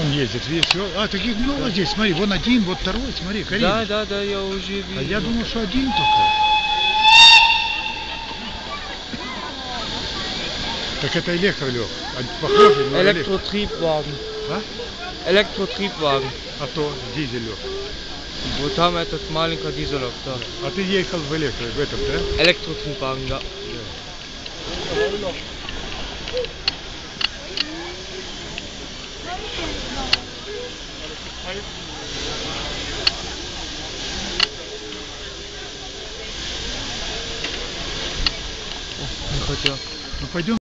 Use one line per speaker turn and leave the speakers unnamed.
Он ездит, видишь, все. А, таких много здесь, смотри, вон один, вот второй, смотри, Карина.
Да, я уже видел.
А я думал, что один только. Так это электро, Лёх. Похоже, но
Elektrotriebwagen.
А?
Elektrotriebwagen.
А то дизель, Лёх.
Вот там этот маленький дизелок, да.
А ты ехал в электро, в этом, да?
Elektrotriebwagen, да. Не хотел.
Ну пойдем.